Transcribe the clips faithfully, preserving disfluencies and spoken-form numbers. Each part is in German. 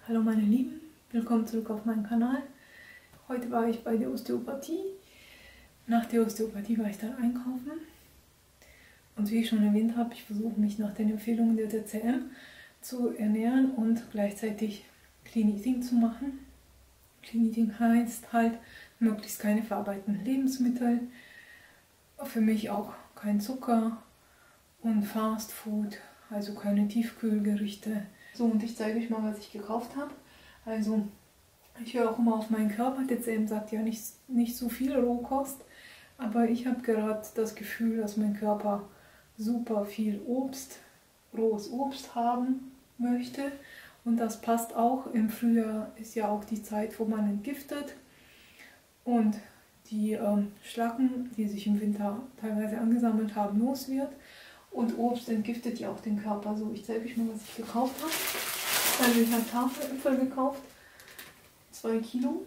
Hallo meine Lieben, willkommen zurück auf meinem Kanal. Heute war ich bei der Osteopathie. Nach der Osteopathie war ich dann einkaufen. Und wie ich schon erwähnt habe, ich versuche mich nach den Empfehlungen der T C M zu ernähren und gleichzeitig Clean Eating zu machen. Clean Eating heißt halt möglichst keine verarbeiteten Lebensmittel, für mich auch kein Zucker und Fast Food, also keine Tiefkühlgerichte. So, und ich zeige euch mal, was ich gekauft habe. Also, ich höre auch immer auf meinen Körper. T C M sagt ja nicht, nicht so viel Rohkost, aber ich habe gerade das Gefühl, dass mein Körper super viel Obst, rohes Obst haben möchte. Und das passt auch. Im Frühjahr ist ja auch die Zeit, wo man entgiftet. Und die ähm, Schlacken, die sich im Winter teilweise angesammelt haben, los wird. Und Obst entgiftet ja auch den Körper. So, ich zeige euch mal, was ich gekauft habe. Also ich habe Tafeläpfel gekauft, zwei Kilo.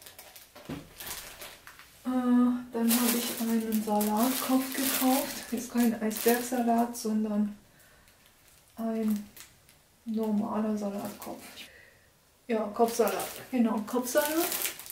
Äh, dann habe ich einen Salatkopf gekauft. Ist kein Eisbergsalat, sondern ein normaler Salatkopf. Ja, Kopfsalat. Genau, Kopfsalat.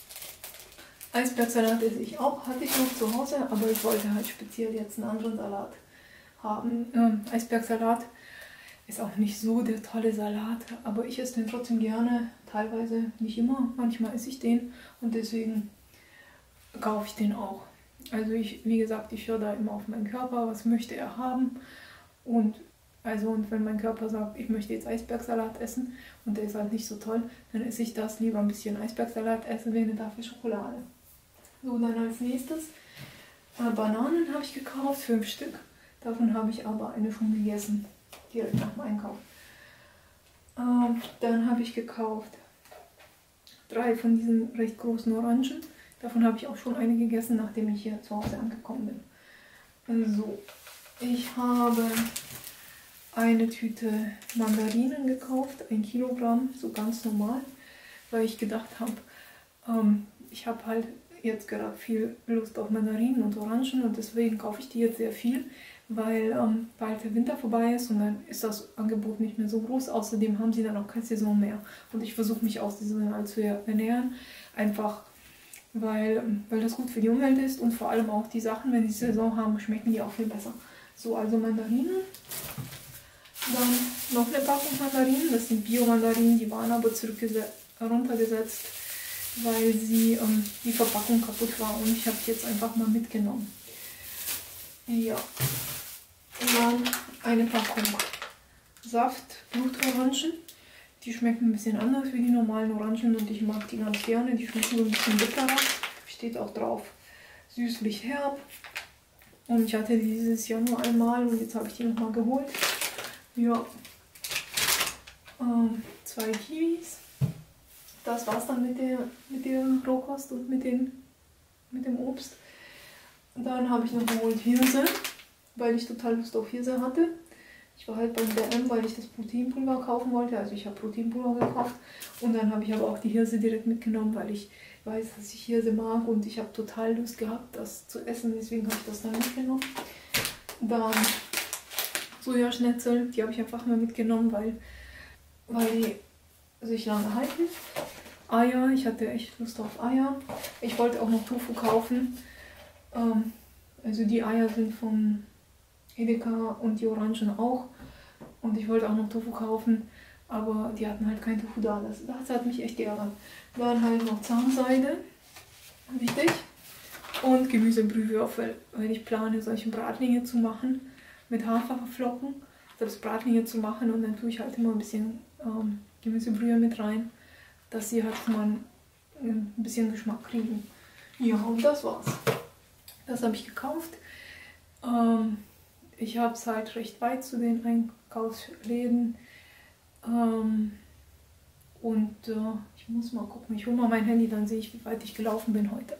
Eisbergsalat esse ich auch, hatte ich noch zu Hause, aber ich wollte halt speziell jetzt einen anderen Salat haben. Ähm, Eisbergsalat ist auch nicht so der tolle Salat, aber ich esse den trotzdem gerne, teilweise nicht immer, manchmal esse ich den und deswegen kaufe ich den auch. Also ich, wie gesagt, ich höre da immer auf meinen Körper, was möchte er haben und also und wenn mein Körper sagt, ich möchte jetzt Eisbergsalat essen und der ist halt nicht so toll, dann esse ich das, lieber ein bisschen Eisbergsalat essen, wie eine Tafel Schokolade. So, dann als nächstes äh, Bananen habe ich gekauft, fünf Stück. Davon habe ich aber eine schon gegessen, direkt nach dem Einkauf. Ähm, dann habe ich gekauft drei von diesen recht großen Orangen. Davon habe ich auch schon eine gegessen, nachdem ich hier zu Hause angekommen bin. So, ich habe eine Tüte Mandarinen gekauft, ein Kilogramm, so ganz normal, weil ich gedacht habe, ähm, ich habe halt jetzt gerade viel Lust auf Mandarinen und Orangen und deswegen kaufe ich die jetzt sehr viel, weil ähm, bald der Winter vorbei ist und dann ist das Angebot nicht mehr so groß. Außerdem haben sie dann auch keine Saison mehr und ich versuche mich aus saisonal zu ernähren, einfach weil, weil das gut für die Umwelt ist und vor allem auch die Sachen, wenn sie Saison haben, schmecken die auch viel besser. So, also Mandarinen, dann noch eine Packung Mandarinen, das sind Bio-Mandarinen, die waren aber runtergesetzt, weil sie ähm, die Verpackung kaputt war und ich habe die jetzt einfach mal mitgenommen. Ja, dann eine Packung Saft, Blutorangen. Die schmecken ein bisschen anders wie die normalen Orangen und ich mag die ganz gerne. Die schmecken so ein bisschen bitterer. Steht auch drauf süßlich herb. Und ich hatte die dieses Jahr nur einmal und jetzt habe ich die nochmal geholt. Ja, ähm, zwei Kiwis. Das war's dann mit der, mit der Rohkost und mit, den, mit dem Obst. Und dann habe ich noch geholt Hirse, weil ich total Lust auf Hirse hatte. Ich war halt beim D M, weil ich das Proteinpulver kaufen wollte. Also ich habe Proteinpulver gekauft. Und dann habe ich aber auch die Hirse direkt mitgenommen, weil ich weiß, dass ich Hirse mag. Und ich habe total Lust gehabt, das zu essen. Deswegen habe ich das dann mitgenommen. Dann Sojaschnitzel, die habe ich einfach mal mitgenommen, weil, weil die sich lange halten. Eier, ich hatte echt Lust auf Eier. Ich wollte auch noch Tofu kaufen. Ähm, also die Eier sind von Edeka und die Orangen auch. Und ich wollte auch noch Tofu kaufen, aber die hatten halt kein Tofu da. Das, das hat mich echt geärgert. Dann halt noch Zahnseide, wichtig. Und Gemüsebrühwürfel, weil ich plane, solche Bratlinge zu machen mit Haferflocken. Selbst Bratlinge zu machen und dann tue ich halt immer ein bisschen ähm, Gemüsebrühe mit rein, dass sie halt schon mal ein bisschen Geschmack kriegen. Ja, und das war's. Das habe ich gekauft. Ähm, ich habe es halt recht weit zu den Einkaufsläden. Ähm, und äh, ich muss mal gucken, ich hole mal mein Handy, dann sehe ich, wie weit ich gelaufen bin heute.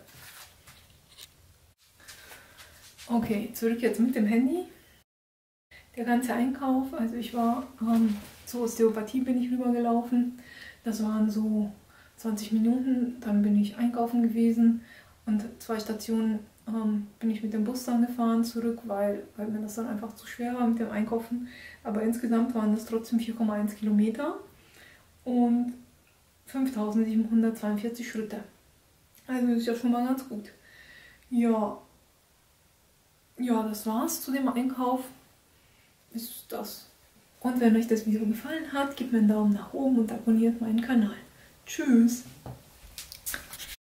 Okay, zurück jetzt mit dem Handy. Der ganze Einkauf, also ich war ähm, zur Osteopathie bin ich rübergelaufen. Das waren so zwanzig Minuten, dann bin ich einkaufen gewesen und zwei Stationen ähm, bin ich mit dem Bus dann gefahren zurück, weil, weil mir das dann einfach zu schwer war mit dem Einkaufen. Aber insgesamt waren das trotzdem vier Komma eins Kilometer und fünftausendsiebenhundertzweiundvierzig Schritte. Also ist ja schon mal ganz gut. Ja, ja, das war's zu dem Einkauf. Ist das. Und wenn euch das Video gefallen hat, gebt mir einen Daumen nach oben und abonniert meinen Kanal. Tschüss!